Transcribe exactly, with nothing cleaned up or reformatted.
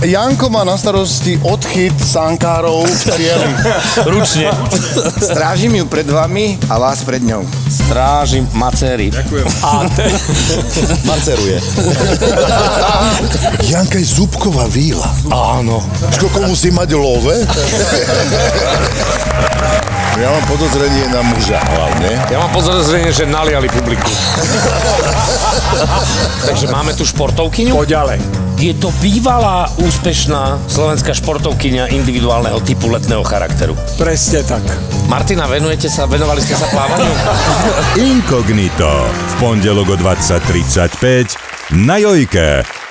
Janko má na starosti odchyt sánkárov v cieli. Ručne. Strážim ju pred vami a vás pred ňou. Strážim macéry. Ďakujem. A te... Maceruje. Janka je zúbková víla. Áno. Koľko musí mať love? Ja mám podozrenie na muža hlavne. Ja mám podozrenie, že naliali publiku. Takže máme tu športovkyňu. Poď ďalej. Je to bývalá, úspešná slovenská športovkyňa individuálneho typu letného charakteru. Presne tak. Martina, venujete sa, venovali ste sa plávaniu? Inkognito. V pondelok o dvadsať tridsaťpäť na Jojke.